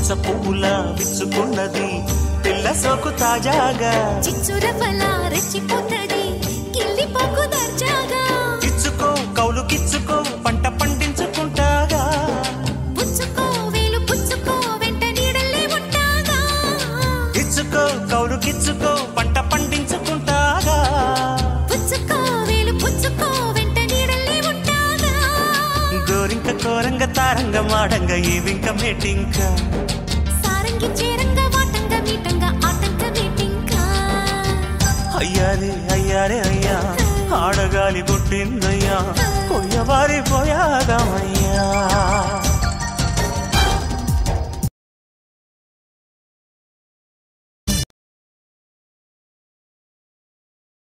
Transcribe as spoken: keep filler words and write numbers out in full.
విచ్చ పువ్వులా విచ్చుకున్నది పిల్ల సోకు తాజాగా చిచ్చురవలా రెచ్చిపోతది కిల్లి పోకు దర్జాగా కిచ్చుకో కౌలు కిచ్చుకో పంట పండించుకుంటాగా పుచ్చుకో వేలు పుచ్చుకో వెంట నీడల్లే ఉంటాగా కిచ్చుకో కౌలు కిచ్చుకో పంట పండించుకుంటాగా పుచ్చుకో వేలు పుచ్చుకో వెంట నీడల్లే ఉంటాగా గోరింక కోరంగ తారంగ మాడంగ ఈ వింక మేటింక సారంగి చేరంగ వాటంగ మీటంగ ఆటంక మీటింక అయ్యారే అయ్యారే అయ్యా ఆడగాలి పుట్టిందయ్యా కొయ్యవారి పోయాదమయ్యా